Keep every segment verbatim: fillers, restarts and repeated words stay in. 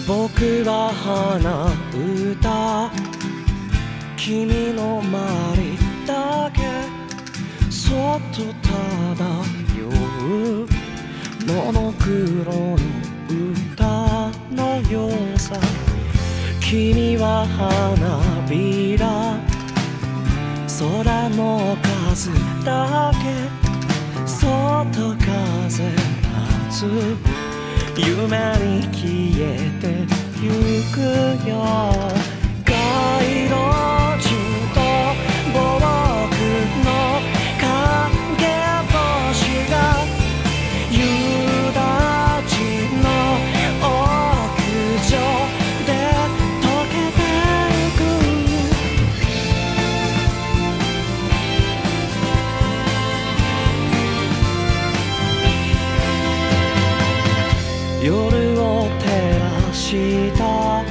僕は花歌君の周りだけそっと漂うモノクロの歌のようさ君は花びら空の数だけそっと風立つ夢に消えてゆくよ街路樹と僕の影星が夕立の屋上で溶けてゆく夜を照らした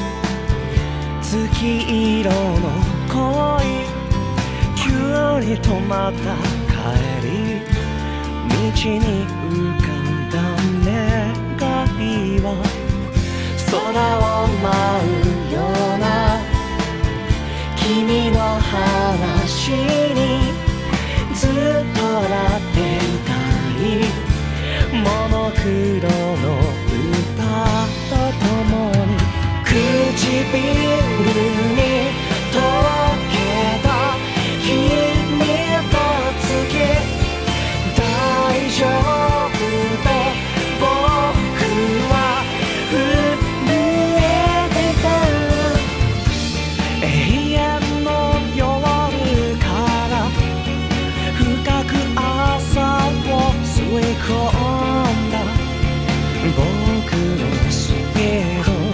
月色の恋急に止まった帰り道に浮かんだ願いは空を舞うような君の話にずっとだって歌いモノクロの歌と共に唇にとろけた君と月大丈夫と僕は震えてた永遠の夜から深く朝を吸い込んだ僕のスピード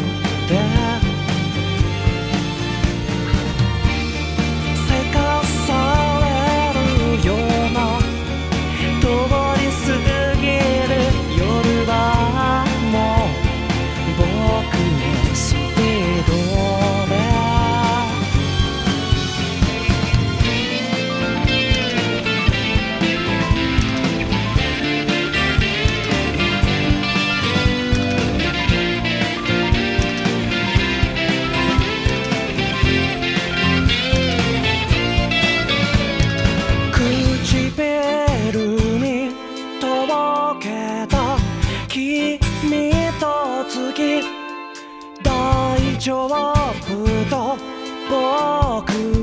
君と月大丈夫と僕